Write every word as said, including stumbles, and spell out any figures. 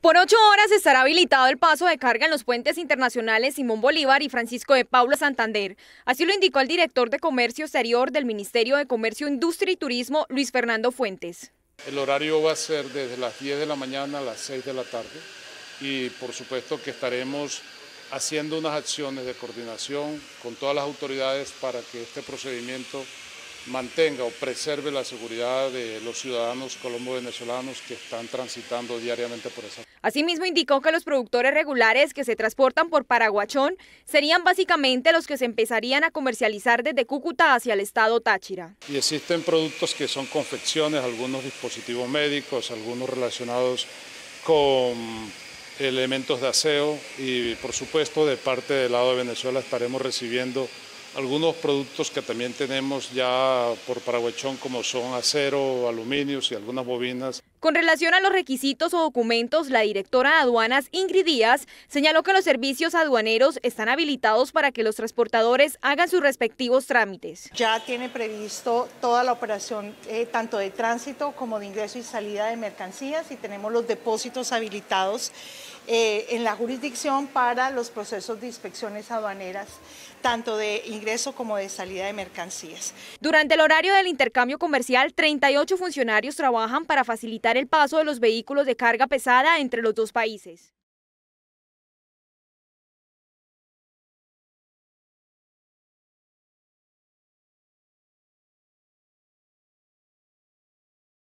Por ocho horas estará habilitado el paso de carga en los puentes internacionales Simón Bolívar y Francisco de Paula Santander. Así lo indicó el director de Comercio Exterior del Ministerio de Comercio, Industria y Turismo, Luis Fernando Fuentes. El horario va a ser desde las diez de la mañana a las seis de la tarde y por supuesto que estaremos haciendo unas acciones de coordinación con todas las autoridades para que este procedimiento mantenga o preserve la seguridad de los ciudadanos colombo-venezolanos que están transitando diariamente por esa. Asimismo indicó que los productores regulares que se transportan por Paraguachón serían básicamente los que se empezarían a comercializar desde Cúcuta hacia el estado Táchira. Y existen productos que son confecciones, algunos dispositivos médicos, algunos relacionados con elementos de aseo y por supuesto de parte del lado de Venezuela estaremos recibiendo algunos productos que también tenemos ya por Paraguachón, como son acero, aluminios y algunas bobinas. Con relación a los requisitos o documentos, la directora de aduanas, Ingrid Díaz, señaló que los servicios aduaneros están habilitados para que los transportadores hagan sus respectivos trámites. Ya tiene previsto toda la operación, eh, tanto de tránsito como de ingreso y salida de mercancías, y tenemos los depósitos habilitados eh, en la jurisdicción para los procesos de inspecciones aduaneras, tanto de ingreso como de salida de mercancías. Durante el horario del intercambio comercial, treinta y ocho funcionarios trabajan para facilitar el paso de los vehículos de carga pesada entre los dos países.